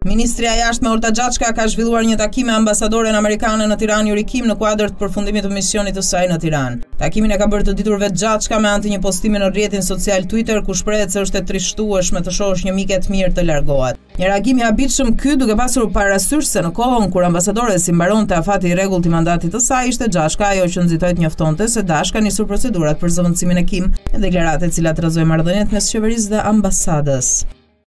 Ministria e Jashtme Olta Xhaçka ka zhvilluar një takim me ambasadoren amerikane në Tiranë Yuri Kim në kuadër të përfundimit të misionit të saj në Tiranë. Takimin e ka bërë të ditur vetë Xhaçka me anë të një postimi në rrjetin social Twitter ku shprehet se është e trishtueshme të shohësh një mike të mirë të largohet. Një reagim i habitshëm ky duke pasur parasysh se në kohën kur ambasadore si mbaronte afati i rregullt i mandatit të saj, ishte Xhaçka ajo që nxitoi të njoftonte se Dash ka nisur procedurat për zëvendësimin e Kim, në deklarate të cilat rrëzoi marrëdhëniet mes qeverisë dhe ambasadës.